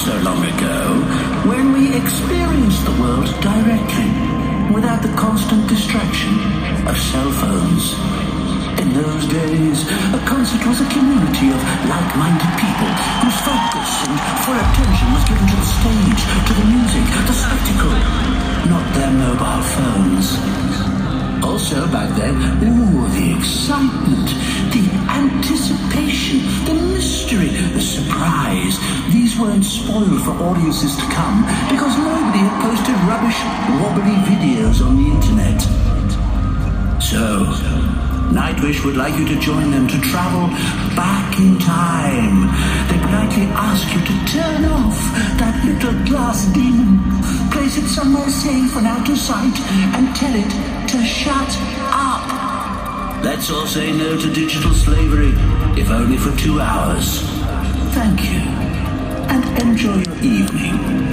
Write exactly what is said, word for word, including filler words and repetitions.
so long ago when we experienced the world directly, without the constant distraction of cell phones. In those days, a concert was a community of like-minded people whose focus and full attention was given to the stage, to the music, the spectacle, not their mobile phones. Also, back then, ooh, the excitement, the anticipation, the mystery, the surprise. These weren't spoiled for audiences to come because nobody had posted rubbish, wobbly videos on the internet. So, Nightwish would like you to join them to travel back in time. They politely ask you to turn off that little glass demon, place it somewhere safe and out of sight, and tell it to shut up. Let's all say no to digital slavery, if only for two hours. Thank you, and enjoy your evening.